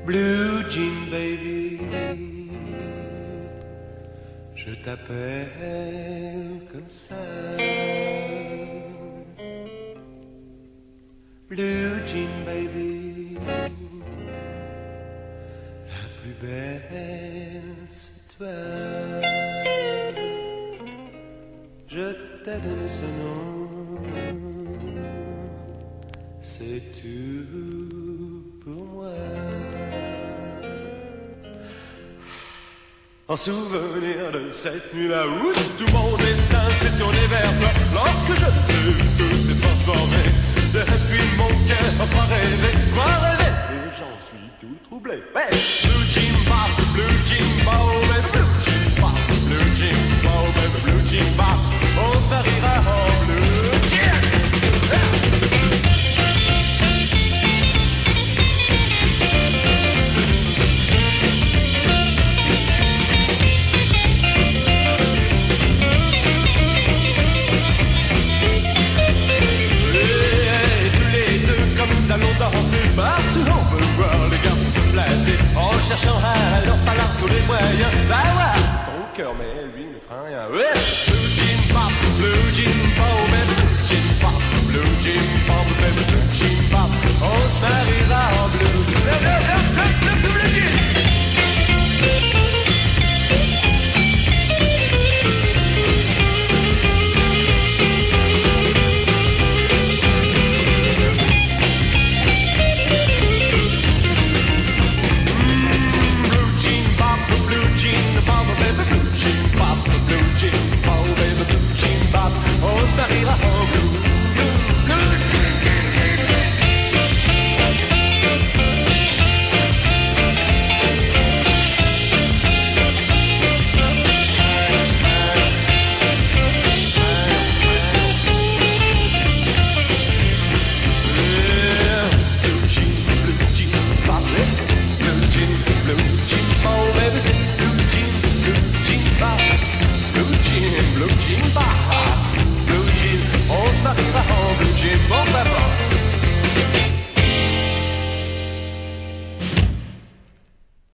Blue Jean Baby, je t'appelle comme ça. Blue Jean Baby, la plus belle c'est toi. Je t'ai donné ce nom, c'est tout pour moi. En souvenir de cette nuit-là où tout mon destin s'est tourné vers toi. Lorsque je t'ai vu, tout s'est transformé. Depuis mon cœur m'a rêvé, et j'en suis tout troublé. Hey! Blue Jean Bop, Blue Jean Bop, Blue Jean Bop, Blue Jean Bop, Blue Jean Bop. On se mariera en bleu. Yeah! Allons danser partout, on veut voir les garçons se flatter en cherchant alors par là tous les moyens d'avoir ton cœur, mais lui ne craint rien. Ouais. Blue Jean Pop, Blue Jean Pop, Blue Jean Pop, Blue Jean Pop, Blue